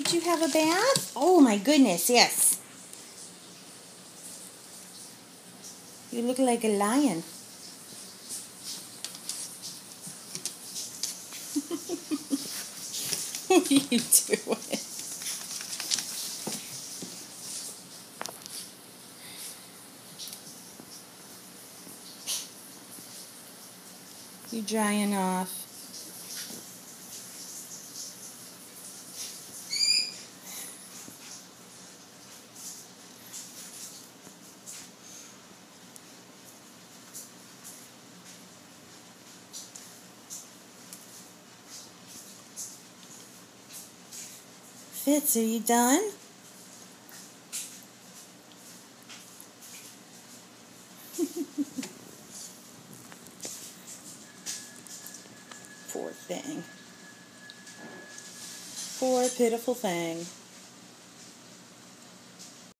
Did you have a bath? Oh my goodness, yes. You look like a lion. What are you doing? You drying off. Fitz, are you done? Poor thing. Poor pitiful thing.